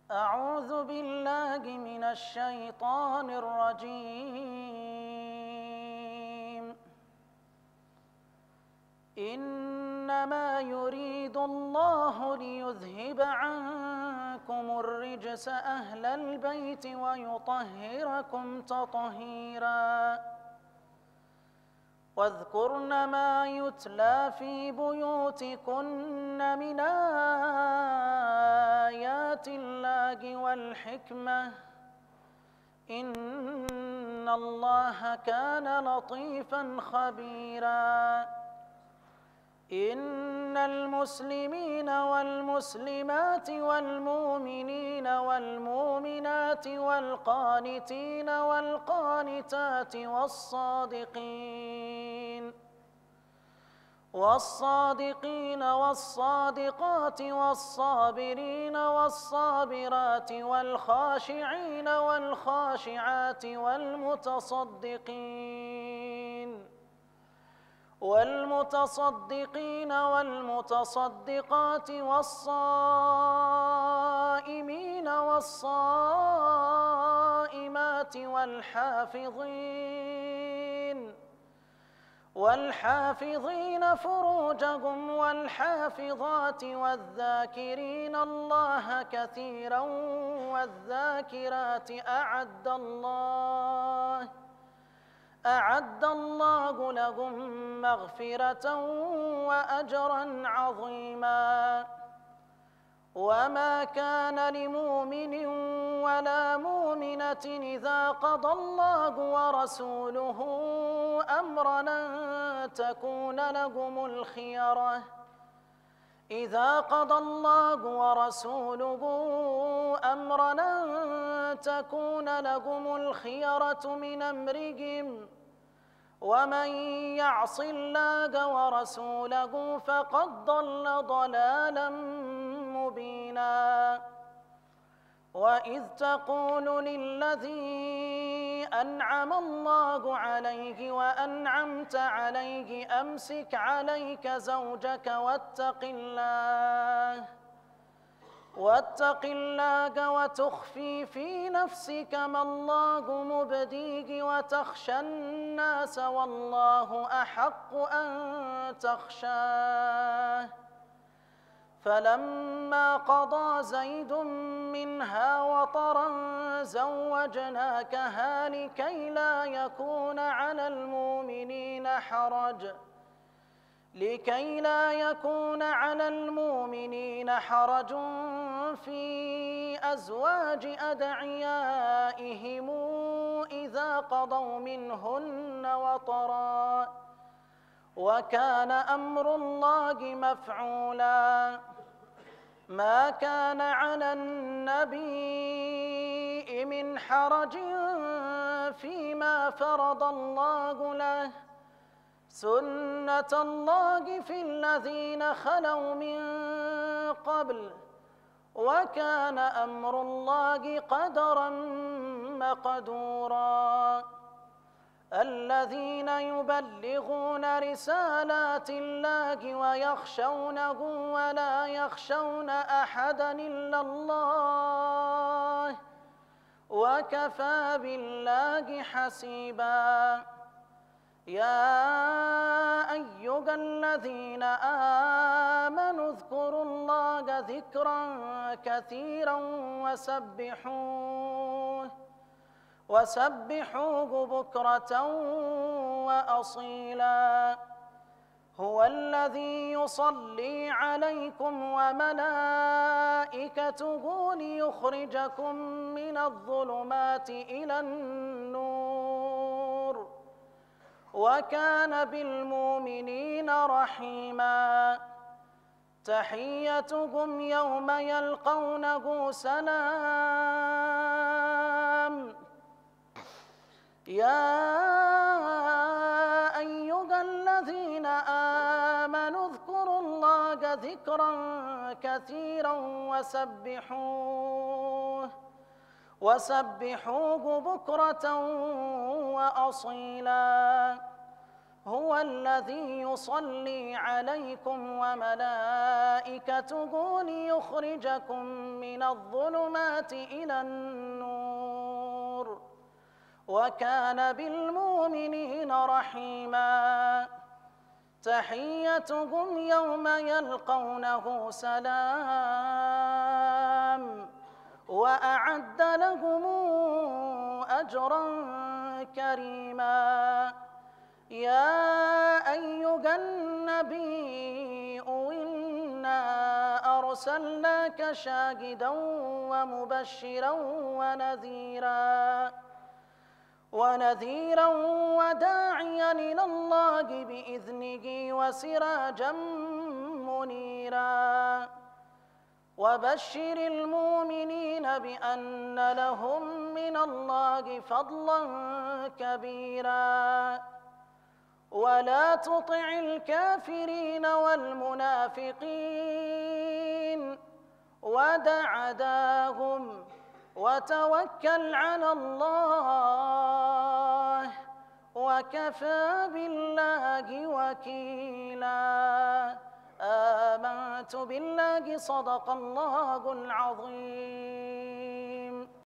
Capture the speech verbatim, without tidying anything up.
أعوذ بالله من الشيطان الرجيم. إنما يريد الله ليذهب عنكم الرجس أهل البيت ويطهركم تطهيرا. واذكرن ما يتلى في بيوتكن من آيات الله والحكمة إن الله كان لطيفا خبيرا. إن المسلمين والمسلمات والمؤمنين والمؤمنات والقانتين والقانتات والصادقين والصادقين والصادقات والصابرين والصابرات والخاشعين والخاشعات والمتصدقين والمتصدقين والمتصدقات والصائمين والصائمات والحافظين والحافظين فروجهم والحافظات والذاكرين الله كثيرا والذاكرات أعد الله أعد الله لهم مغفرة وأجرا عظيما. وما كان لمؤمن ولا مؤمنة إذا قضى الله ورسوله أمرا أن تكون لهم الخيرة إذا قضى الله ورسوله أمرا أن تكون لهم الخيرة من أمرهم ومن يعص الله ورسوله فقد ضل ضلالا مبينا. وإذ تقول للذي أنعم الله عليه وأنعمت عليه أمسك عليك زوجك واتق الله واتق الله وتخفي في نفسك ما الله مبديه وتخشى الناس والله أحق أن تخشاه. فلما قضى زيد منها وطرا زوجناكها لكي لا يكون على المؤمنين حرج لكي لا يكون على المؤمنين حرج في أزواج أدعيائهم إذا قضوا منهن وطرا وكان أمر الله مفعولا. ما كان على النبي من حرج فيما فرض الله له سنة الله في الذين خلوا من قبل وكان أمر الله قدرا مقدورا. الذين يبلغون رسالات الله ويخشونه ولا يخشون أحدا إلا الله وكفى بالله حسيبا. يا أيها الذين آمنوا اذكروا الله ذكرا كثيرا وسبحوه وسبحوه بكرة وأصيلا. هو الذي يصلي عليكم وملائكته ليخرجكم من الظلمات إلى النور وكان بالمؤمنين رحيما. تحيتهم يوم يلقونه سلام. يا أيها الذين آمنوا اذكروا الله ذكرا كثيرا وسبحوه وسبحوه بكرة وأصيلا. هو الذي يصلي عليكم وملائكته ليخرجكم من الظلمات إلى النور وكان بالمؤمنين رحيما تحيتهم يوم يلقونه سلام وأعد لهم أجرا كريما يا أيها النبي إنا أرسلناك شاهدا ومبشرا ونذيرا ونذيرا وداعيا إلى الله بإذنه وسراجا منيرا وبشر المؤمنين بأن لهم من الله فضلا كبيرا ولا تطع الكافرين والمنافقين ودع داهم وتوكل على الله وكفى بالله وكيلا آمنت بالله صدق الله العظيم.